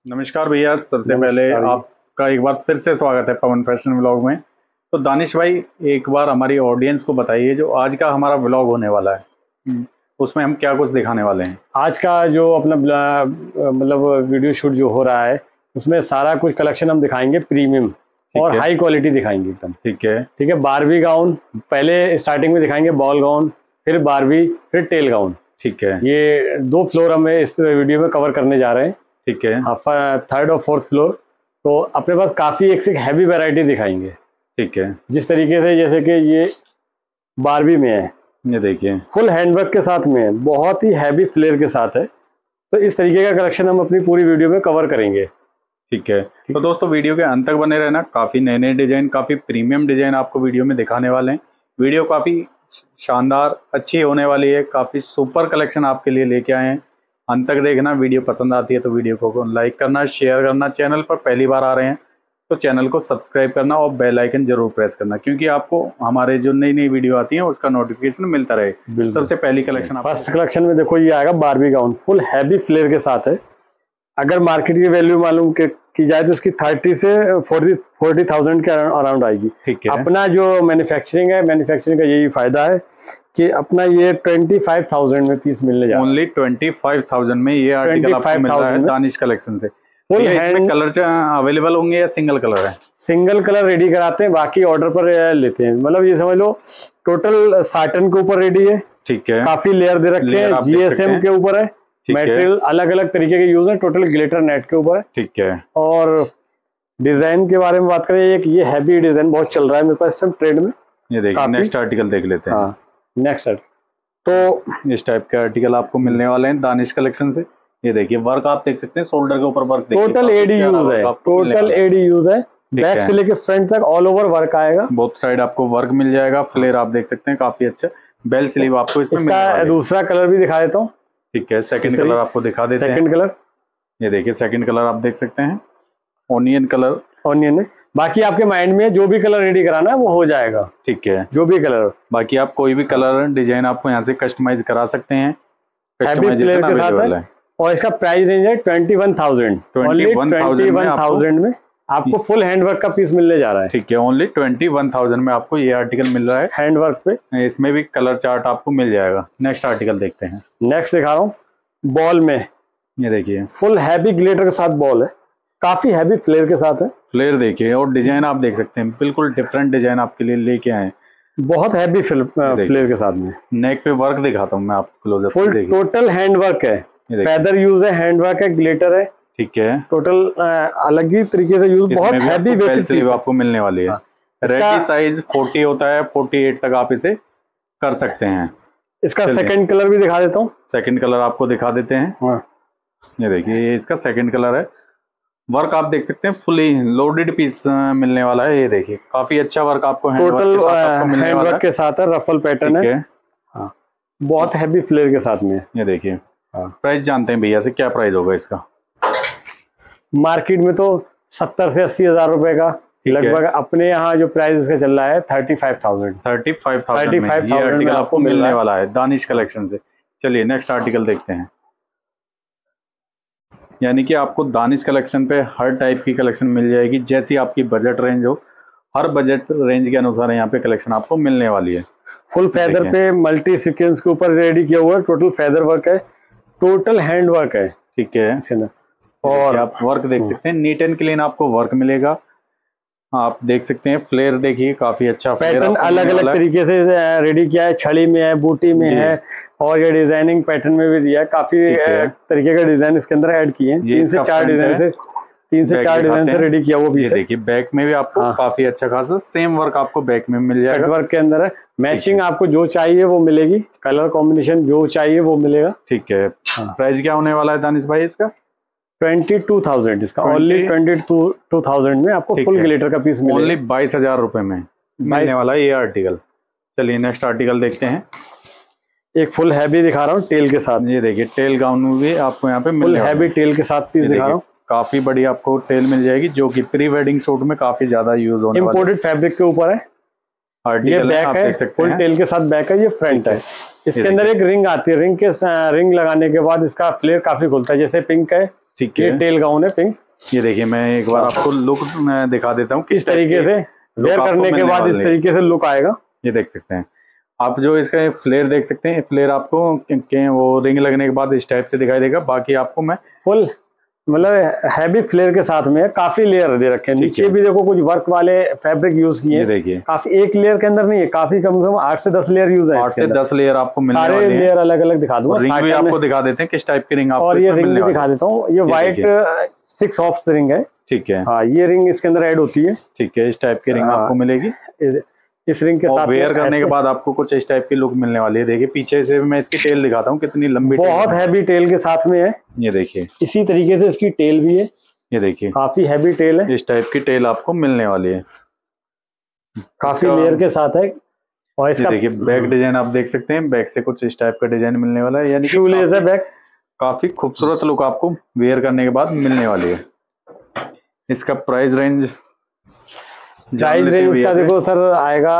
नमस्कार भैया, सबसे पहले आपका एक बार फिर से स्वागत है पवन फैशन व्लॉग में। तो दानिश भाई, एक बार हमारी ऑडियंस को बताइए जो आज का हमारा व्लॉग होने वाला है उसमें हम क्या कुछ दिखाने वाले हैं। आज का जो अपना मतलब वीडियो शूट जो हो रहा है उसमें सारा कुछ कलेक्शन हम दिखाएंगे, प्रीमियम और हाई क्वालिटी दिखाएंगे एकदम। ठीक है। बारबी गाउन पहले स्टार्टिंग में दिखाएंगे, बॉल गाउन, फिर बारबी, फिर टेल गाउन। ठीक है, ये 2 फ्लोर हमें इस वीडियो में कवर करने जा रहे हैं। ठीक है, थर्ड और फोर्थ फ्लोर। तो अपने पास काफ़ी एक से हैवी वैरायटी दिखाएंगे। ठीक है, जिस तरीके से जैसे कि ये बारबी में है, ये देखिए फुल हैंडवर्क के साथ में है, बहुत ही हैवी फ्लेयर के साथ है। तो इस तरीके का कलेक्शन हम अपनी पूरी वीडियो में कवर करेंगे। ठीक है, तो दोस्तों वीडियो के अंत तक बने रहना। काफ़ी नए नए डिज़ाइन, काफ़ी प्रीमियम डिज़ाइन आपको वीडियो में दिखाने वाले हैं। वीडियो काफ़ी शानदार अच्छी होने वाली है, काफ़ी सुपर कलेक्शन आपके लिए लेके आए हैं। अंत तक देखना। वीडियो पसंद आती है तो वीडियो को लाइक करना, शेयर करना। चैनल पर पहली बार आ रहे हैं तो चैनल को सब्सक्राइब करना और बेल आइकन जरूर प्रेस करना, क्योंकि आपको हमारे जो नई नई वीडियो आती है उसका नोटिफिकेशन मिलता रहे। सबसे पहली कलेक्शन, फर्स्ट कलेक्शन में देखो ये आएगा Barbie gown, full heavy flare के साथ है। अगर मार्केट की वैल्यू मालूम की जाए तो उसकी 30 से 40,000 के अराउंड आएगी। ठीक है, अपना जो मैन्युफैक्चरिंग है, मैन्युफैक्चरिंग का यही फायदा है कि अपना ये 25,000 में पीस मिलने जा रहा है। ओनली 25,000 में ये आर्टिकल आपको मिल रहा है दानिश कलेक्शन से। फुल हैंड कलर अवेलेबल होंगे या सिंगल कलर है? सिंगल कलर रेडी कराते हैं, बाकी ऑर्डर पर लेते हैं। मतलब ये समझ लो टोटल साटन के ऊपर रेडी है। ठीक है, काफी लेयर दे रखे हैं, जीएसएम के ऊपर है, मटेरियल अलग अलग तरीके के यूज है, टोटल ग्लिटर नेट के ऊपर है। ठीक है, और डिजाइन के बारे में बात करें, एक ये हैवी डिजाइन बहुत चल रहा है मेरे पास ट्रेंड में। ये देखिए, नेक्स्ट आर्टिकल देख लेते हैं। नेक्स्ट तो इस टाइप के आर्टिकल आपको मिलने वाले हैं दानिश कलेक्शन से। ये देखिए वर्क आप देख सकते हैं, शोल्डर के ऊपर वर्क, टोटल एडी यूज है, टोटल एडी यूज है। बैक से लेके फ्रंट तक ऑल ओवर वर्क आएगा। बोथ साइड आपको वर्क मिल जाएगा। फ्लेयर आप देख सकते हैं काफी अच्छा। बेल स्लीव आपको इसमें इसका दूसरा कलर भी दिखा देता हूँ। ठीक है, सेकंड कलर आपको दिखा देते हैं। सेकंड कलर ये देखिए, सेकंड कलर आप देख सकते हैं, ऑनियन कलर। ऑनियन है, बाकी आपके माइंड में जो भी कलर रेडी कराना है वो हो जाएगा। ठीक है, जो भी कलर, बाकी आप कोई भी कलर डिजाइन आपको यहाँ से कस्टमाइज करा सकते हैं। कस्टमाइजेशन अवेलेबल है। और इसका प्राइस रेंज है 21,000। 21,000 में आपको फुल हैंडवर्क का पीस मिलने जा रहा है। ठीक है, ओनली 21,000 में आपको ये आर्टिकल मिल रहा है हैंडवर्क पे। इसमें भी कलर चार्ट आपको मिल जाएगा। नेक्स्ट आर्टिकल देखते हैं। नेक्स्ट दिखा रहा हूँ बॉल में। ये देखिए फुल हैवी ग्लिटर के साथ बॉल है, काफी हैवी फ्लेयर के साथ है। फ्लेयर देखिए और डिजाइन आप देख सकते हैं, बिल्कुल डिफरेंट डिजाइन आपके लिए लेके आए, बहुत हैवी फ्लेयर के साथ में। नेक पे वर्क दिखाता हूँ मैं आपको क्लोजअप। फुल टोटल हैंडवर्क है, फेदर यूज है, हैंडवर्क है, ग्लिटर है। ठीक है, टोटल अलग ही तरीके से यूज, बहुत हैवी वेट स्लीव आपको मिलने वाली है। रेडी साइज 40 होता है, 48 तक आप इसे कर सकते हैं। इसका सेकंड कलर भी दिखा देता हूँ। सेकंड कलर आपको दिखा देते हैं। ये देखिए, ये इसका सेकंड कलर है। वर्क आप देख सकते हैं, फुली लोडेड पीस मिलने वाला है। ये देखिए काफी अच्छा वर्क आपको टोटल हैंडवर्क के साथ है, रफल पैटर्न है। हाँ, बहुत हैवी फ्लेयर के साथ में। ये देखिए, प्राइस जानते हैं भैया से, क्या प्राइस होगा इसका? मार्केट में तो 70 से 80 हजार रुपए का लगभग। अपने यहाँ जो प्राइस इसका चल रहा है 35,000। 35,000 ये आर्टिकल आपको मिलने वाला है दानिश कलेक्शन से। चलिए नेक्स्ट आर्टिकल देखते हैं। यानी कि आपको दानिश कलेक्शन पे हर टाइप की कलेक्शन मिल जाएगी, जैसी आपकी बजट रेंज हो। हर बजट रेंज के अनुसार यहाँ पे कलेक्शन आपको मिलने वाली है। फुल फेदर पे मल्टी सीक्वेंस के ऊपर रेडी किया हुआ है, टोटल फेदर वर्क है, टोटल हैंड वर्क है। ठीक है, और आप वर्क देख सकते हैं, नीट एंड क्लीन आपको वर्क मिलेगा। आप देख सकते हैं फ्लेयर देखिए, काफी अच्छा पैटर्न अलग अलग तरीके से रेडी किया है, छड़ी में है, बूटी में है, और ये डिजाइनिंग पैटर्न में भी दिया है। काफी तरीके का डिजाइन इसके अंदर ऐड किए हैं। 3 से 4 डिजाइन से रेडी किया वो भी है। देखिए बैक में भी आपको काफी अच्छा खासा सेम वर्क आपको बैक में मिल जाएगा। वर्क के अंदर है, मैचिंग आपको जो चाहिए वो मिलेगी, कलर कॉम्बिनेशन जो चाहिए वो मिलेगा। ठीक है, प्राइस क्या होने वाला है दानिश भाई इसका? 22,000 इसका, ओनली 22,000 में आपको फुल ग्लिटर का पीस मिलेगा। ओनली 22,000 रुपए में मिलने वाला है ये आर्टिकल। चलिए नेक्स्ट आर्टिकल देखते हैं। एक फुल हैवी दिखा रहा हूँ टेल के साथ। ये देखिए टेल गाउन में भी आपको यहाँ पे फुल हैवी टेल के साथ पीस दिखा रहा हूँ। काफी बड़ी आपको टेल मिल जाएगी, जो कि प्री वेडिंग शूट में काफी ज्यादा यूज होने वाला है। इंपोर्टेड फैब्रिक के ऊपर है, ये बैक है, फुल टेल के साथ बैक है, ये फ्रंट है। इसके अंदर एक रिंग आती है, रिंग लगाने के बाद इसका फ्लेयर काफी खुलता है। जैसे पिंक है, ठीक है। ये टेल गाउन है पिंक। ये देखिए मैं एक बार आपको लुक दिखा देता हूँ किस तरीके से वेयर करने के बाद इस तरीके से लुक आएगा। ये देख सकते हैं आप, जो इसका फ्लेयर देख सकते हैं, फ्लेयर आपको वो रिंग लगने के बाद इस टाइप से दिखाई देगा। बाकी आपको मैं फुल मतलब हैवी फ्लेयर के साथ में काफी लेयर दे रखे हैं। नीचे भी देखो कुछ वर्क वाले फैब्रिक यूज किए हैं। देखिए काफी एक लेयर के अंदर नहीं है, काफी कम से कम 8 से 10 लेयर यूज है। 8 से 10 लेयर आपको मिलने वाले हैं। सारे लेयर अलग अलग दिखा दूंगा। रिंग भी आपको दिखा देते हैं किस टाइप की रिंग आपको और ये रिंग भी दिखा देता हूँ। ये व्हाइट 6 ऑफ रिंग है। ठीक है। हाँ ये रिंग इसके अंदर ऐड होती है। ठीक है, इस टाइप की रिंग आपको मिलेगी। इस रिंग के साथ वेयर करने के बाद आपको कुछ इस टाइप की लुक मिलने वाली है। देखिए पीछे से मैं इसकी टेल दिखाता हूँ कितनी लंबी, बहुत हैवी टेल के साथ में है। ये देखिए इसी तरीके से इसकी टेल भी है। ये देखिए काफी हैवी टेल है। इस टाइप की टेल आपको मिलने वाली है, काफी लेयर के साथ है। और इसका देखिए बैक डिजाइन आप देख सकते हैं, बैक से कुछ इस टाइप का डिजाइन मिलने वाला है। यानी शूलेस है बैक। काफी खूबसूरत लुक आपको वेयर करने के बाद मिलने वाली है। इसका प्राइस रेंज का देखो सर आएगा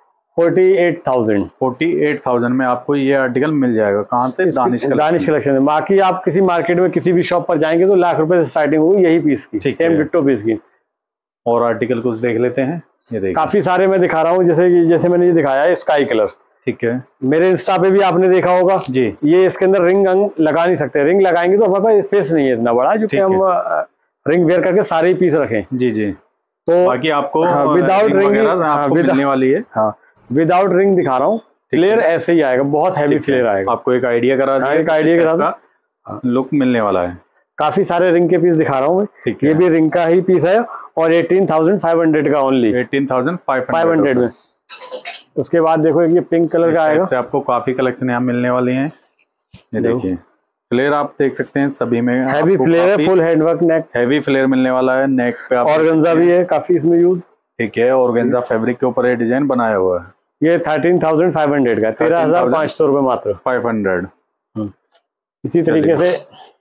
48,000 में आपको ये आर्टिकल मिल जाएगा। कहाँ से? दानिश कलेक्शन में। बाकी आप किसी मार्केट में किसी भी शॉप पर जाएंगे तो लाख रुपए से स्टार्टिंग होगी यही पीस की, सेम डिट्टो पीस की। और आर्टिकल कुछ देख लेते हैं। ये देखिए काफी सारे मैं दिखा रहा हूँ, जैसे मैंने ये दिखाया है स्काई कलर। ठीक है, मेरे इंस्टा पे भी आपने देखा होगा जी। ये इसके अंदर रिंग लगा नहीं सकते, रिंग लगाएंगे तो हमारे पास स्पेस नहीं है इतना बड़ा जो कि हम रिंग वेयर करके सारे पीस रखें। जी जी। तो बाकी आपको विदाउट रिंग आपको मिलने वाली है। हाँ विदाउट रिंग दिखा रहा हूँ। फ्लेयर ऐसे ही आएगा, बहुत हैवी फ्लेयर आएगा। आपको एक आइडिया करा दिया, एक आइडिया के साथ लुक मिलने वाला है। काफी सारे रिंग के पीस दिखा रहा हूँ मैं। ये भी रिंग का ही पीस है और 18,500 का ओनली। 18,500 में। उसके बाद देखो ये पिंक कलर का आएगा। आपको काफी कलेक्शन यहाँ मिलने वाली हैं। ये देखिए फ्लेयर आप देख सकते हैं, सभी में हैवी फ्लेयर है, full handwork neck, heavy flare मिलने वाला है। नेक पे ऑर्गेन्जा भी है काफी इसमें यूज। ठीक है, ऑर्गेन्जा फैब्रिक के ऊपर ये डिजाइन बनाया हुआ है। ये 13,500 का, 13,500 रुपए मात्र। 500। इसी तरीके से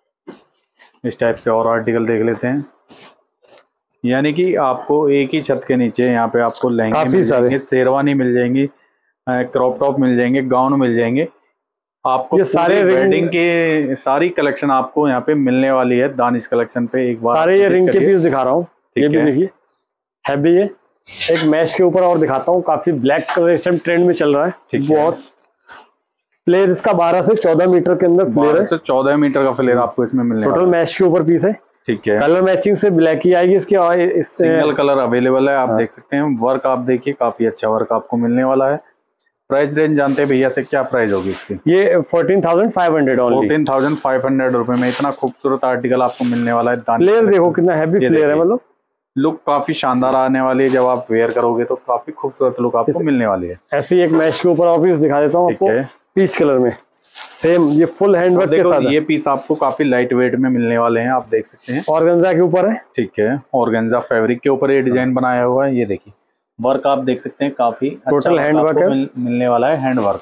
इस टाइप से और आर्टिकल देख लेते हैं। यानी कि आपको एक ही छत के नीचे यहाँ पे आपको लहंगे मिल जाएंगे, शेरवानी मिल जाएंगी, क्रॉप टॉप मिल जाएंगे, गाउन मिल जाएंगे। आपको ये सारे वेडिंग के सारी कलेक्शन आपको यहाँ पे मिलने वाली है दानिश कलेक्शन पे। एक बार सारे ये रिंग के पीस दिखा रहा हूँ। ये भी देखिए हैवी है। एक मैश के ऊपर और दिखाता हूँ, काफी ब्लैक कलर इस टाइम ट्रेंड में चल रहा है। बहुत फ्लेयर इसका 12 से 14 मीटर के अंदर फ्लेयर है। 14 मीटर का फ्लेयर आपको इसमें मिलने वाला है। टोटल मैश के ऊपर पीस है। ठीक है, कलर मैचिंग से ब्लैक ही आएगी इसकी। और सिंगल कलर अवेलेबल है, आप देख सकते हैं। वर्क आप देखिए काफी अच्छा वर्क आपको मिलने वाला है। प्राइस रेंज जानते हैं भैया से, क्या प्राइस होगी इसकी? ये 14,500 ओनली। 14,500 रुपए में इतना खूबसूरत आर्टिकल आपको मिलने वाला है। फ्लेयर देखो कितना हैवी फ्लेयर है, मतलब लुक काफी शानदार आने वाली है। जब आप वेयर करोगे तो काफी खूबसूरत लुक आपको मिलने वाली है। ऐसी एक मैश के ऊपर और पीस दिखा देता हूँ आपको, पीच कलर में सेम। ये फुल हैंडवर्क के साथ। ये पीस आपको काफी लाइट वेट में मिलने वाले हैं, आप देख सकते हैं। ऑर्गेन्जा के ऊपर है। ठीक है, ऑर्गेन्जा फैब्रिक के ऊपर ये डिजाइन बनाया हुआ है। ये देखिए वर्क आप देख सकते हैं, काफी टोटल हैंडवर्क है। मिलने वाला है। हैंडवर्क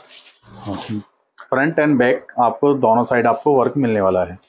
फ्रंट एंड बैक आपको दोनों साइड आपको वर्क मिलने वाला है।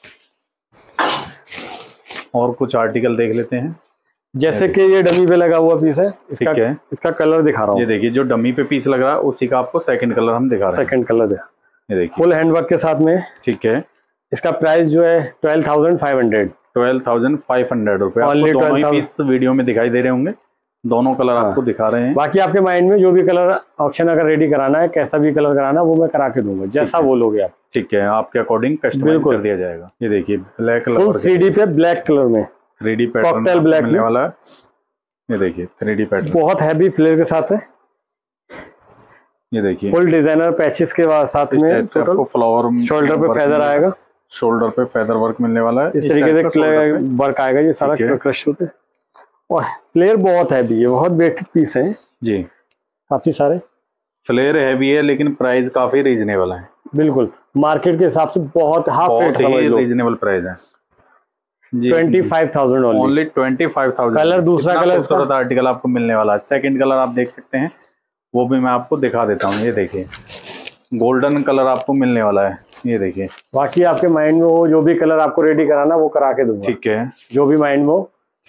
और कुछ आर्टिकल देख लेते हैं। जैसे कि ये डमी पे लगा हुआ पीस है। ठीक है, इसका कलर दिखा रहा हूँ। ये देखिए जो डमी पे पीस लग रहा है उसी का आपको सेकंड कलर हम दिखा रहे हैं। सेकंड कलर है, ये देखिए फुल हैंडवर्क के साथ में। ठीक है, इसका प्राइस जो है 12,500। 12,500 रुपए। आपको दोनों ही पीस वीडियो में दिखाई दे रहे होंगे, दोनों कलर आपको दिखा रहे हैं। बाकी आपके माइंड में जो भी कलर ऑप्शन अगर रेडी कराना है, कैसा भी कलर कराना है वो मैं करा के दूंगा, जैसा बोलोगे आप। ठीक है, आपके अकॉर्डिंग कस्टमाइज कर दिया जाएगा। ये देखिए ब्लैक कलर 3D पे ब्लैक कलर में 3D पैटर्न ब्लैक मिलने वाला है। ये देखिए 3D पैटर्न बहुत हैवी फ्लेयर के साथ है। ये देखिए फुल डिजाइनर पैचेस के साथ में आपको फ्लावर शोल्डर पे फेदर आएगा। शोल्डर पे फेदर वर्क मिलने वाला है। इस तरीके से वर्क आएगा, ये सारा क्रश होते। और फ्लेयर बहुत हैवी है, बहुत वेटेड पीस है जी। काफी सारे फ्लेयर हैवी है लेकिन प्राइस काफी रीजनेबल है। बिल्कुल मार्केट के हिसाब से बहुत रीजनेबल प्राइस है। 25,000 ओनली 25,000। कलर दूसरा कलर खूबसूरत आर्टिकल आपको मिलने वाला है। सेकंड कलर आप देख सकते हैं, वो भी मैं आपको दिखा देता हूँ। ये देखिए गोल्डन कलर आपको मिलने वाला है। ये देखिए बाकी आपके माइंड में वो जो भी कलर आपको रेडी कराना वो करा के दूंगा। ठीक है, जो भी माइंड में हो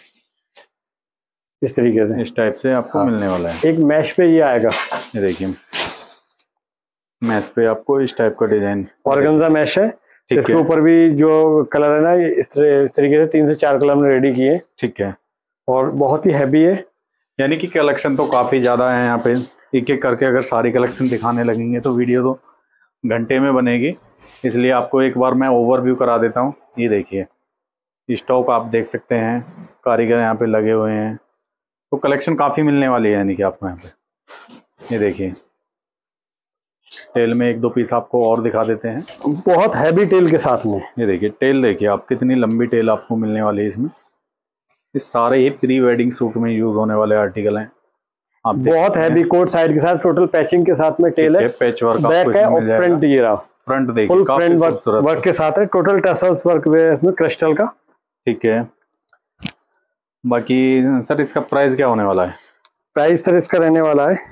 इस तरीके से, इस टाइप से आपको मिलने वाला है। एक मैश पे ये आएगा। ये देखिए मैश पे आपको इस टाइप का डिजाइन, ऑर्गेन्जा मैश है। इसके ऊपर भी जो कलर है ना, इस तरीके से 3 से 4 कलर में रेडी किए। ठीक है, और बहुत ही हैवी है। यानी कि कलेक्शन तो काफी ज्यादा है यहाँ पे। एक एक करके अगर सारी कलेक्शन दिखाने लगेंगे तो वीडियो तो घंटे में बनेगी, इसलिए आपको एक बार मैं ओवरव्यू करा देता हूँ। ये देखिए स्टॉक आप देख सकते हैं, कारीगर यहाँ पे लगे हुए हैं, तो कलेक्शन काफ़ी मिलने वाली है यानी कि आपको यहाँ पे। ये देखिए टेल में 1-2 पीस आपको और दिखा देते हैं, बहुत हैवी टेल के साथ में। ये देखिए टेल देखिए आप, कितनी लंबी टेल आपको मिलने वाली है इसमें। ये सारे ही प्री वेडिंग सूट में यूज होने वाले आर्टिकल हैं। आप बहुत हैवी कोट साइड के साथ टोटल पैचिंग के साथ में टेल है, पैच वर्क बैक है और फ्रंट ये रहा, फ्रंट देखिए फुल फ्रंट वर्क के साथ है, टोटल टसल्स वर्क है इसमें क्रिस्टल का। ठीक है, बाकी सर इसका प्राइस क्या होने वाला है? प्राइस सर इसका रहने वाला है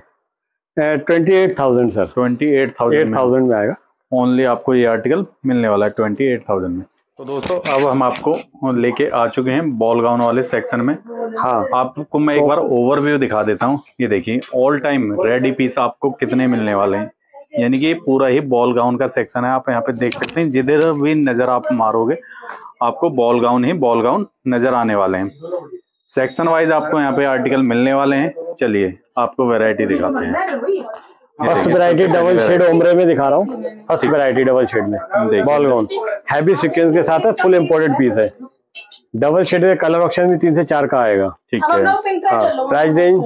28,000 सर। 28,000 में आएगा। ओनली आपको ये आर्टिकल मिलने वाला है 28,000 में। तो दोस्तों अब हम आपको लेके आ चुके हैं बॉल गाउन वाले सेक्शन में। हाँ, आपको मैं एक बार ओवरव्यू दिखा देता हूँ। ये देखिए ऑल टाइम रेडी पीस आपको कितने मिलने वाले हैं, यानी कि ये पूरा ही बॉल गाउन का सेक्शन है। आप यहाँ पे देख सकते हैं, जिधर भी नजर आप मारोगे आपको बॉल गाउन ही बॉल गाउन नजर आने वाले हैं। सेक्शन वाइज आपको यहाँ पे आर्टिकल मिलने वाले हैं। चलिए आपको वैरायटी दिखाते हैं। First variety double shade ombre में दिखा रहा हूँ। फर्स्ट वैरायटी डबल शेड में बॉल गाउन हैवी सीक्वेंस के साथ है, फुल इंपोर्टेड पीस है। डबल शेड में कलर ऑप्शन भी 3 से 4 का आएगा। ठीक है, प्राइस रेंज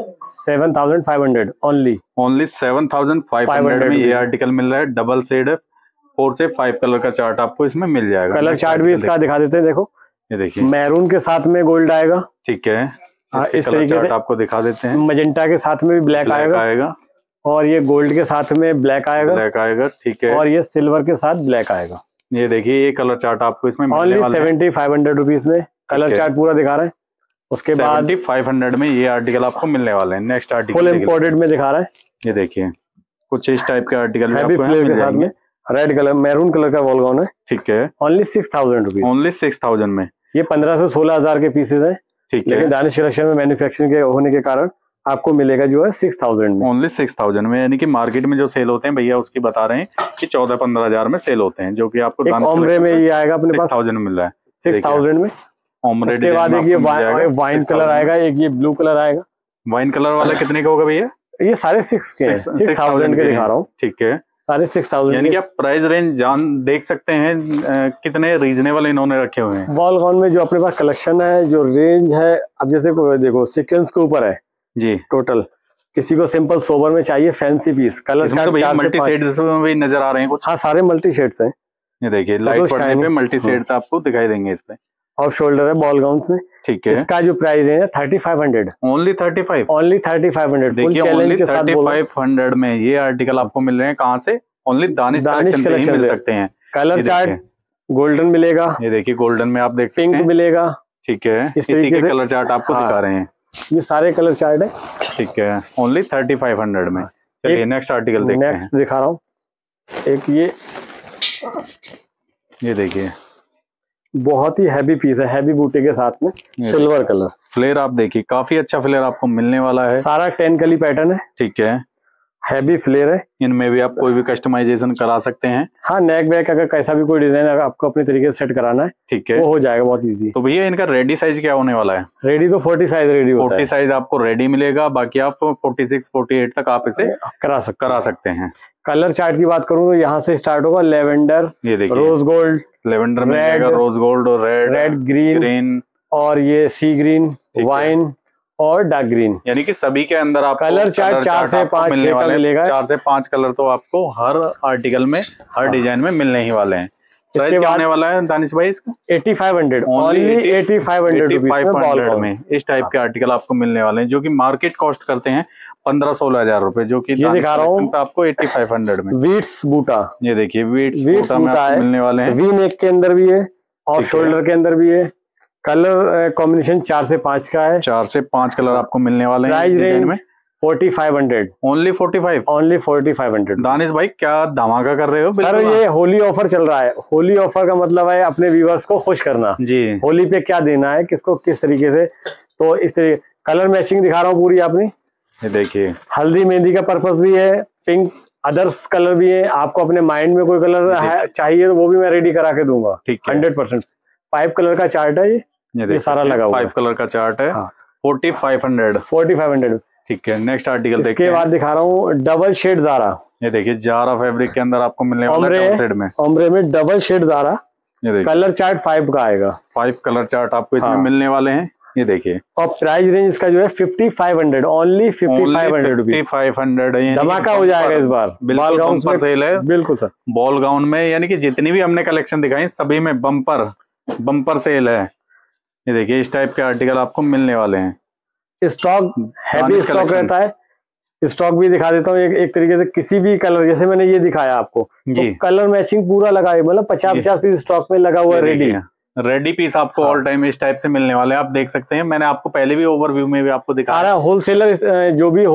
7,500 ओनली 7,500 में ये आर्टिकल मिल रहा है। डबल शेड है, 4 से 5 कलर का चार्ट आपको इसमें मिल जाएगा। कलर चार्ट भी इसका दिखा देते हैं, देखो ये देखिए मैरून के साथ में गोल्ड आएगा। ठीक है, इस कलर चार्ट आपको दिखा देते हैं। मजेंटा के साथ में भी ब्लैक आएगा और ये गोल्ड के साथ में ब्लैक आएगा। ठीक है, और ये सिल्वर के साथ ब्लैक आएगा। ये देखिए ये कलर चार्ट आपको इसमें ओनली 7,500 रुपीज में कलर चार्ट पूरा दिखा रहे हैं। उसके बाद 7,500 में ये आर्टिकल आपको मिलने वाले हैं। नेक्स्ट आर्टिकल फुल इंपोर्टेड में दिखा रहे हैं। ये देखिए कुछ इस टाइप के आर्टिकल हैवी फ्लेयर के साथ में, रेड कलर मैरून कलर का बॉल गाउन है। ठीक है, ओनली 6,000 रुपीज। ओनली 6,000 में। ये 15 से 16,000 के पीसेज है। ठीक है, लेकिन दानिश कलेक्शन में मैन्युफैक्चरिंग के होने के कारण आपको मिलेगा जो है 6,000 में। ओनली 6,000 में, यानी कि मार्केट में जो सेल होते हैं भैया उसकी बता रहे हैं कि 14-15 हजार में सेल होते हैं, जो कि आपको ओम्ब्रे में ये आएगा अपने पास 6,000 मिल रहा है। 6,000 में ओम्ब्रे। उसके बाद एक ये वाइन कलर आएगा, एक ये ब्लू कलर आएगा। वाइन कलर वाला कितने का होगा भैया? ये सारे 6,000 के दिखा रहा हूँ। ठीक है, सारे 6,000, यानी कि आप प्राइस रेंज देख सकते हैं कितने रीजनेबल इन्होंने रखे हुए हैं। बॉल गाउन में जो अपने पास कलेक्शन है, जो रेंज है, अब जैसे देखो सीक्वेंस के ऊपर है जी टोटल। किसी को सिंपल सोबर में चाहिए फैंसी पीस, कलर चार्ट तो मल्टी शेड्स में भी नजर आ रहे हैं कुछ। हाँ सारे मल्टी शेड्स हैं। ये देखिए लाइट पड़ने पे मल्टी शेड्स आपको दिखाई देंगे इस पे। ऑफ शोल्डर है बॉल गाउन में। ठीक है, इसका जो प्राइस है 3,500 ओनली 35। ओनली 3,500 देखिए ओनली 3,500 में ये आर्टिकल आपको मिल रहे हैं। कहाँ से? ओनली दानिश कलेक्शन पे ही मिल सकते हैं। कलर चार्ट गोल्डन मिलेगा। ये देखिए गोल्डन में आप देख सकते हैं, पिंक मिलेगा। ठीक है, इसी के कलर चार्ट आपको दिखा रहे हैं। ये सारे कलर चार्ट है। ठीक है, ओनली 3,500 में। चलिए नेक्स्ट आर्टिकल देखते हैं। नेक्स्ट दिखा रहा हूँ एक ये देखिए बहुत ही हैवी पीस है, हैवी बूटे के साथ में सिल्वर कलर। फ्लेयर आप देखिए काफी अच्छा फ्लेयर आपको मिलने वाला है। सारा 10 कली पैटर्न है। ठीक है, हैवी फ्लेयर है। इनमें भी आप कोई भी कस्टमाइजेशन करा सकते हैं। हाँ, नेक बैक अगर कैसा भी कोई डिजाइन आपको अपने तरीके से सेट कराना है, ठीक है, वो हो जाएगा बहुत इजी। तो भैया इनका रेडी साइज क्या होने वाला है? रेडी तो 40 साइज रेडी होता है। 40 साइज आपको रेडी मिलेगा, बाकी आप 46, 48 तक आप इसे करा सकते हैं। कलर चार्ट की बात करूँ तो यहाँ से स्टार्ट होगा लेवेंडर, ये देखिए रोज गोल्ड, लेवेंडर में जाएगा, रोज गोल्ड और रेड, ग्रीन और ये सी ग्रीन, वाइन और डार्क ग्रीन, यानी कि सभी के अंदर आपको कलर चार्ट 4 से 5 मिलने वाले मिलेगा। 4 से 5 कलर तो आपको हर आर्टिकल में, हर डिजाइन में मिलने ही वाले हैं। प्राइस क्या होने वाला है दानिश भाई इसका? 8,500 ओनली 8,500 में इस टाइप के आर्टिकल आपको मिलने वाले हैं, जो कि मार्केट कॉस्ट करते हैं 15-16 हजार रुपए, जो कि ये दिखा रहा हूँ आपको 8,500 में। वीट्स बूटा, ये देखिए वीट्स बूटा में आपको मिलने वाले हैं। वी नेक के अंदर भी है, ऑफ शोल्डर के अंदर भी है। कलर कॉम्बिनेशन 4 से 5 का है। 4 से 5 कलर आपको मिलने वाले हैं। प्राइस रेंज में 4,500 ओनली 45 ओनली 4,500। दानिश भाई क्या धमाका कर रहे हो सर, ये होली ऑफर चल रहा है। होली ऑफर का मतलब है अपने व्यूअर्स को खुश करना जी। होली पे क्या देना है, किसको किस तरीके से, तो इस तरीके कलर मैचिंग दिखा रहा हूँ पूरी। आपने ये देखिए हल्दी मेहंदी का पर्पस भी है, पिंक अदर्स कलर भी है, आपको अपने माइंड में कोई कलर चाहिए तो वो भी मैं रेडी करा के दूंगा। ठीक है, 100%। 5 कलर का चार्ट है ये सारा लगा हुआ 5 कलर का चार्ट है। हाँ। 4500। ठीक है, नेक्स्ट आर्टिकल देखते हैं। इसके बाद दिखा रहा हूँ डबल शेड ज़ारा। ये देखिए जारा फैब्रिक के अंदर आपको मिलने वाला है, डबल शेड में, ओम्ब्रे में डबल शेड ज़ारा। ये देखिए कलर चार्ट 5 का आएगा, 5 कलर चार्ट आपको इसमें मिलने वाले हैं। ये देखिए, और प्राइस रेंज इसका जो है 5500, ओनली 5500 रुपीज। 5500 धमाका हो जाएगा इस बार। बिल्कुल बम्पर सेल है। बिल्कुल सर, बॉल गाउन में यानी कि जितनी भी हमने कलेक्शन दिखाई सभी में बम्पर सेल है। ये देखिए इस टाइप के आर्टिकल आपको मिलने वाले हैं। स्टॉक हैवी स्टॉक रहता है। स्टॉक भी दिखा देता हूँ एक तरीके से, किसी भी कलर, जैसे मैंने ये दिखाया आपको, तो कलर मैचिंग पूरा लगा है, मतलब 50-50 पीस स्टॉक में लगा हुआ है। रेडी पीस आपको ऑल टाइम इस टाइप से मिलने वाले हैं। आप देख सकते हैं, मैंने आपको पहले भी ओवरव्यू में भी आपको दिखाया। सारा होलसेलर, जो भी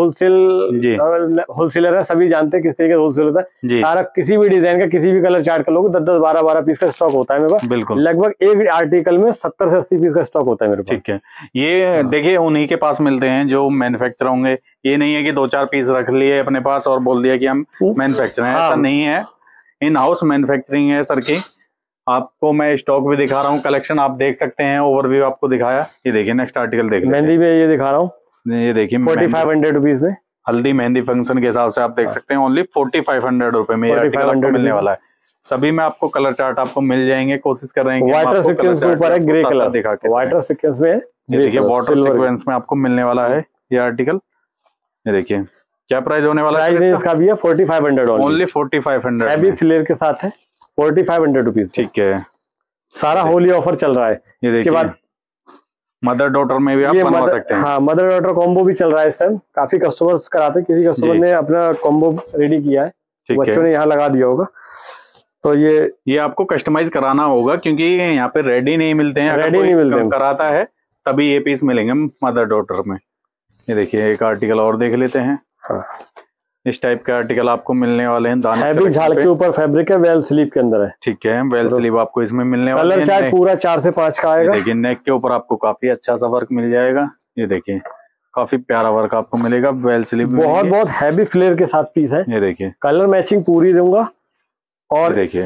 होलसेलर है सभी जानते हैं किस तरीके से होलसेल होता है। सारा किसी भी डिजाइन का, किसी भी कलर चार्ट का लोग 10-10, 12-12 पीस का स्टॉक होता है मेरे पास। बिल्कुल, लगभग एक आर्टिकल में 70 से 80 पीस का स्टॉक होता है मेरे पास। ठीक है, ये देखिए उन्हीं के पास मिलते हैं जो मैन्युफैक्चरर होंगे। ये नहीं है कि 2-4 पीस रख लिए अपने पास और बोल दिया कि हम मैन्युफैक्चरर हैं, ऐसा नहीं है। इन हाउस मैन्युफैक्चरिंग है सर की। आपको मैं स्टॉक भी दिखा रहा हूँ, कलेक्शन आप देख सकते हैं, ओवरव्यू आपको दिखाया। ये देखिए नेक्स्ट आर्टिकल देख, मेहंदी में ये दिखा रहा हूँ, ये देखिए 4500 रुपीज में। हल्दी मेहंदी फंक्शन के हिसाब से आप देख सकते हैं, ओनली 4500 रुपए में ये आर्टिकल आपको मिलने वाला है। सभी में आपको कलर चार्ट आपको मिल जाएंगे। कोशिश कर रहे हैं वाटर सीक्वेंस के ऊपर है, ग्रे कलर दिखा के, वाटर सीक्वेंस में, ये देखिए वाटर सीक्वेंस में आपको मिलने वाला है ये आर्टिकल। ये देखिए क्या प्राइस होने वाला है इसका भी है 4500, ओनली 4500। हैवी फ्लेयर के साथ है, 4500 रुपीज। ठीक है, सारा होली ऑफर चल रहा है। ये देखिए, इसके बाद मदर डॉटर में भी आप बनवा सकते हैं। हाँ, मदर डॉटर कॉम्बो भी चल रहा है इस टाइम। काफी कस्टमर्स कराते हैं, किसी कस्टमर ने अपना कॉम्बो रेडी किया है, बच्चों ने यहाँ लगा दिया होगा। तो ये आपको कस्टमाइज कराना होगा, क्योंकि यहाँ पे रेडी नहीं मिलते हैं। रेडी नहीं मिलते हैं, कराता है तभी ये पीस मिलेंगे मदर डॉटर में। ये देखिए एक आर्टिकल और देख लेते हैं। हाँ, इस टाइप के आर्टिकल आपको मिलने वाले हैं। दानिश झाल के ऊपर फैब्रिक है, वेल स्लीव के अंदर है। ठीक है, वेल स्लीव आपको इसमें मिलने वाला है। कलर चार्ट पूरा 4 से 5 का आएगा। देखिए नेक के ऊपर आपको काफी अच्छा सा वर्क मिल जाएगा। ये देखिए काफी प्यारा वर्क आपको मिलेगा, वेल स्लीव बहुत हैवी फ्लेयर के साथ पीस है। ये देखिए कलर मैचिंग पूरी दूंगा, और देखिए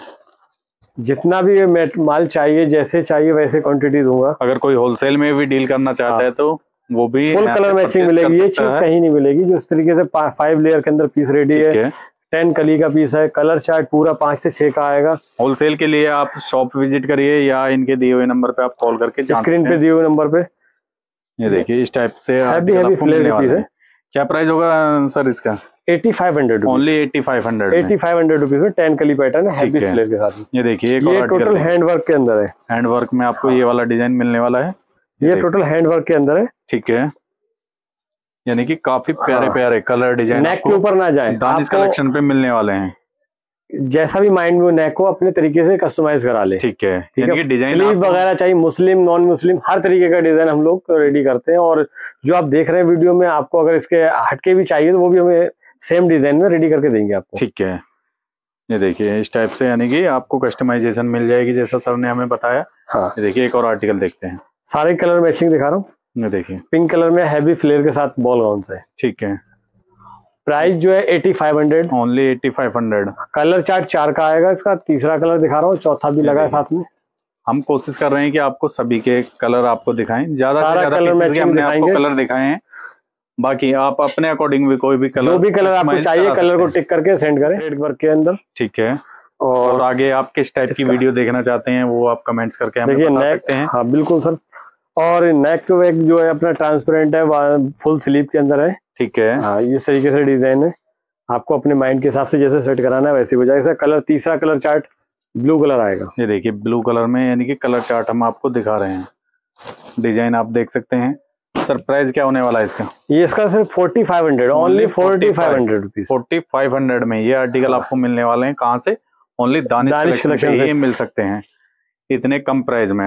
जितना भी माल चाहिए, जैसे चाहिए वैसे क्वांटिटी दूंगा। अगर कोई होलसेल में भी डील करना चाहता है तो वो भी फुल कलर मैचिंग मिलेगी। ये चीज कहीं नहीं मिलेगी जो इस तरीके से 5 लेयर के अंदर पीस रेडी है। 10 कली का पीस है, कलर चार्ट पूरा 5 से 6 का आएगा। होलसेल के लिए आप शॉप विजिट करिए या इनके दिए हुए नंबर पे आप कॉल करके स्क्रीन पे दिए हुए नंबर पे। ये देखिए इस टाइप से हैवी फ्लेयर पीस है। क्या प्राइस होगा सर इसका? 8500, ओनली 8500 रुपीज में 10 कली पैटर्न है, हैवी फ्लेयर के साथ। ये देखिए ये टोटल हैंड वर्क के अंदर है। हैंड वर्क में आपको ये वाला डिजाइन मिलने वाला है। ये टोटल हैंड वर्क के अंदर है। ठीक है, यानी कि काफी प्यारे प्यारे कलर डिजाइन नेक के ऊपर ना जाए, दानिश कलेक्शन पे मिलने वाले हैं। जैसा भी माइंड में नेक को अपने तरीके से कस्टमाइज करा ले। ठीक है, यानी कि डिजाइन वगैरह चाहिए, मुस्लिम नॉन मुस्लिम हर तरीके का डिजाइन हम लोग रेडी करते हैं। और जो आप देख रहे हैं वीडियो में, आपको अगर इसके हटके भी चाहिए तो वो भी हमें सेम डिजाइन में रेडी करके देंगे आपको। ठीक है, ये देखिए इस टाइप से यानी कि आपको कस्टमाइजेशन मिल जाएगी जैसा सर ने हमें बताया। हाँ, ये देखिए एक और आर्टिकल देखते हैं। सारे कलर मैचिंग दिखा रहा हूँ। ये देखिए पिंक कलर में हैवी फ्लेयर के साथ बॉल गाउन है। ठीक है, प्राइस जो है 8500, ओनली 8500। कलर चार्ट 4 का आएगा। इसका तीसरा कलर दिखा रहा हूँ, चौथा भी लगा है साथ में। हम कोशिश कर रहे हैं कि आपको सभी के कलर आपको दिखाएं, ज्यादा से ज्यादा हमने आपको कलर दिखाए हैं। बाकी आप अपने अकॉर्डिंग भी कोई भी कलर, जो भी कलर आपको चाहिए, कलर को टिक करके सेंड करें थ्रेड वर्क के अंदर। ठीक है, और आगे आप किस टाइप की वीडियो देखना चाहते हैं वो आप कमेंट्स करके हमें बता सकते हैं। हाँ बिल्कुल सर। और नेक जो है अपना ट्रांसपेरेंट है, फुल स्लीव के अंदर है। ठीक है, हाँ इस तरीके से डिजाइन है। आपको अपने माइंड के हिसाब से जैसे सेट कराना है वैसे हो जाएगा। कलर तीसरा कलर चार्ट ब्लू कलर आएगा। ये देखिए ब्लू कलर में यानी कि कलर चार्ट हम आपको दिखा रहे हैं। डिजाइन आप देख सकते हैं। सर प्राइस क्या होने वाला है इसका? ये इसका सिर्फ 4500, ओनली 4500 रुपीज। 4500 में ये आर्टिकल आपको मिलने वाले हैं। कहाँ से? ओनली दानिश कलेक्शन से ही मिल सकते हैं इतने कम प्राइस में।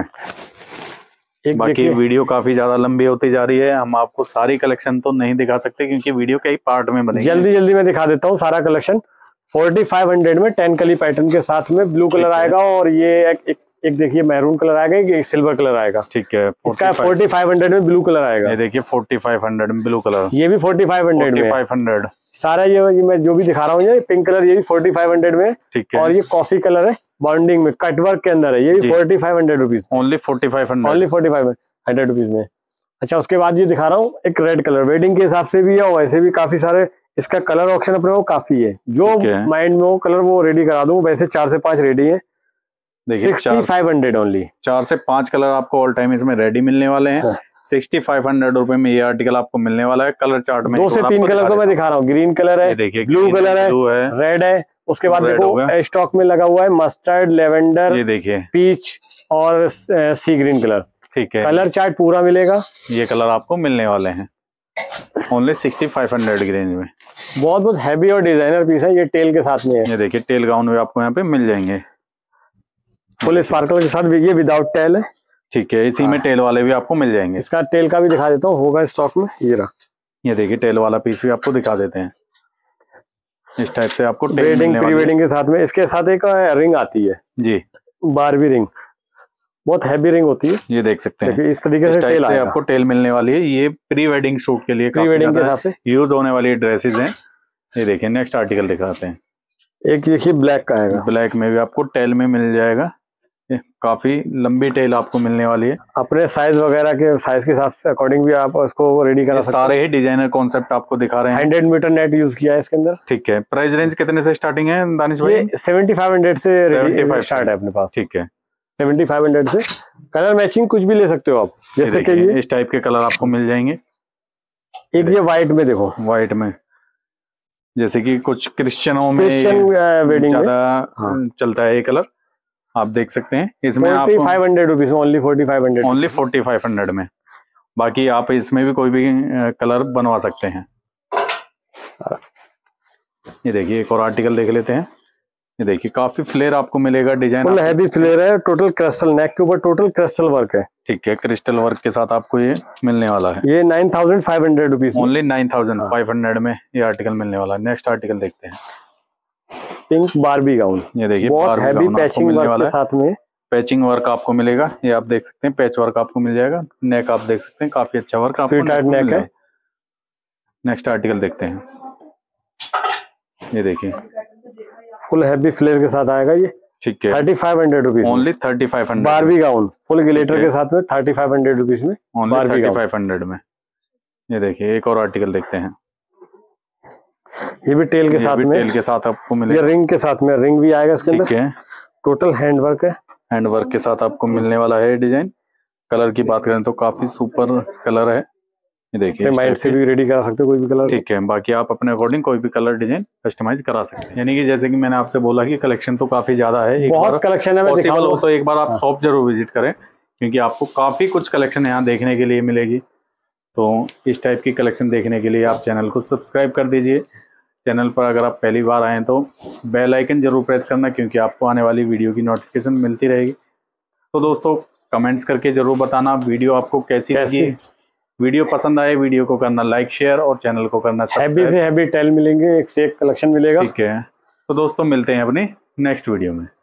बाकी वीडियो काफी ज्यादा लंबी होती जा रही है, हम आपको सारी कलेक्शन तो नहीं दिखा सकते क्योंकि वीडियो कई पार्ट में बनेगी। जल्दी मैं दिखा देता हूँ सारा कलेक्शन। 4500 में 10 कली पैटर्न के साथ में ब्लू कलर आएगा, और ये एक देखिए मैरून कलर आएगा, एक सिल्वर कलर आएगा। ठीक है, इसका 4500 में ब्लू कलर आएगा। ये देखिए 4500 में ब्लू कलर, ये भी 4500 में। सारा ये मैं जो भी दिखा रहा हूँ, ये पिंक कलर ये भी 4500 में, ठीक है। और ये कॉफी कलर है बॉन्डिंग में कटवर्क के अंदर है, ये भी 4500 रुपीज, ओनली 4500, ओनली 4500 रुपीज में। अच्छा, उसके बाद ये दिखा रहा हूँ एक रेड कलर, वेडिंग के हिसाब से भी है और वैसे भी काफी सारे इसका कलर ऑप्शन अपने को काफी है, जो माइंड में हो कलर वो रेडी करा दूं। वैसे 4 से 5 रेडी है, देखिए 6500 ओनली। 4 से 5 कलर आपको ऑल टाइम इसमें रेडी मिलने वाले हैं। 6500 रुपए में ये आर्टिकल आपको मिलने वाला है। कलर चार्ट में 2 से 3 कलर तो मैं दिखा रहा हूँ, ग्रीन कलर है, देखिए ब्लू कलर है, रेड है, उसके बाद देखो स्टॉक में लगा हुआ है मस्टर्ड, लेवेंडर, ये देखिए पीच और सी ग्रीन कलर। ठीक है, कलर चार्ट पूरा मिलेगा, ये कलर आपको मिलने वाले हैं ओनली 6500 की रेंज में। बहुत बहुत हैवी और डिजाइनर पीस है, ये टेल के साथ में है। ये देखिए टेल गाउन में आपको यहाँ पे मिल जाएंगे फुल स्पार्कल के साथ, ये विदाउट टेल है। ठीक है, इसी में टेल वाले भी आपको मिल जाएंगे। इसका टेल का भी दिखा देता हूँ, होगा स्टॉक में, ये रहा। ये देखिए टेल वाला पीस भी आपको दिखा देते हैं, इस टाइप से आपको वेडिंग प्री वेडिंग के साथ में। इसके साथ एक रिंग आती है जी, बारबी रिंग, बहुत हैवी रिंग होती है, ये देख सकते हैं। इस तरीके से टेल आएगा, आपको टेल मिलने वाली है। ये प्री वेडिंग शूट के लिए, प्री वेडिंग के हिसाब से यूज होने वाली ड्रेसेस हैं। ये देखिए नेक्स्ट आर्टिकल दिखाते हैं, एक देखिए ब्लैक का आएगा, ब्लैक में भी आपको टेल में मिल जाएगा। काफी लंबी टेल आपको मिलने वाली है, अपने साइज वगैरह के साइज के साथ अकॉर्डिंग भी आप उसको रेडी करा सकते हैं। सारे ही डिजाइनर कॉन्सेप्ट आपको दिखा रहे हैं। 100 मीटर नेट यूज किया है इसके अंदर। ठीक है, प्राइस रेंज कितने से स्टार्टिंग है दानिश भाई? 7500 से 75 स्टार्ट है अपने पास। ठीक है, 7500 से। कलर मैचिंग कुछ भी ले सकते हो आप, जैसे कि ये इस टाइप के कलर आपको मिल जाएंगे। एक ये व्हाइट में देखो, व्हाइट में जैसे कि कुछ क्रिश्चियनों में वेडिंग ज्यादा चलता है ये कलर, आप देख सकते हैं। इसमें 4500 रुपीज, ओनली 4500, ओनली 4500 में। बाकी आप इसमें भी कोई भी कलर बनवा सकते हैं। ये देखिए एक और आर्टिकल देख लेते हैं। ये देखिए काफी फ्लेयर आपको मिलेगा, डिजाइन फुल हैवी फ्लेयर है, टोटल क्रिस्टल, नेक के ऊपर टोटल क्रिस्टल वर्क है। ठीक है, क्रिस्टल वर्क के साथ आपको ये मिलने वाला है। ये 9500 रुपीज, ओनली 9500 में ये आर्टिकल मिलने वाला है। नेक्स्ट आर्टिकल देखते हैं, पिंक बारबी गाउन। ये देखिए बहुत हैवी पैचिंग वर्क के साथ में, पैचिंग वर्क आपको मिलेगा। ये आप देख सकते हैं, पैच वर्क आपको मिल जाएगा। नेक आप देख सकते हैं, काफी अच्छा वर्क आपको नेक है। नेक्स्ट आर्टिकल देखते हैं, ये देखिए फुल हैवी फ्लेयर के साथ आएगा ये। ठीक है, 3500 rupees, only 3500। Barbie gown full glitter के साथ में 3500 रुपीज में, ओनली 3500 में। ये देखिए एक और आर्टिकल देखते हैं, ये भी टेल के साथ में, टेल के साथ आपको मिलेगा। ये रिंग के साथ में, रिंग भी आएगा इसके अंदर। ठीक है, टोटल हैंड वर्क है, हैंड वर्क के साथ आपको मिलने वाला है डिजाइन। कलर की बात करें तो काफी सुपर कलर है। ये देखिए माइंड से भी रेडी करा सकते हो कोई भी कलर। ठीक है, बाकी आप अपने अकॉर्डिंग कोई भी कलर डिजाइन कस्टमाइज करा सकते हैं। यानी कि जैसे कि मैंने आपसे बोला कि कलेक्शन तो काफी ज्यादा है, बहुत कलेक्शन है, पॉसिबल हो तो एक बार आप शॉप जरूर विजिट करें, क्योंकि आपको काफी कुछ कलेक्शन यहाँ देखने के लिए मिलेगी। तो इस टाइप की कलेक्शन देखने के लिए आप चैनल को सब्सक्राइब कर दीजिए। चैनल पर अगर आप पहली बार आएँ तो बेल आइकन जरूर प्रेस करना, क्योंकि आपको आने वाली वीडियो की नोटिफिकेशन मिलती रहेगी। तो दोस्तों कमेंट्स करके जरूर बताना वीडियो आपको कैसी लगी। वीडियो पसंद आए वीडियो को करना लाइक शेयर और चैनल को करना सब्सक्राइब। हैवी टेल मिलेंगे, एक से एक कलेक्शन मिलेगा। ठीक है, तो दोस्तों मिलते हैं अपनी नेक्स्ट वीडियो में।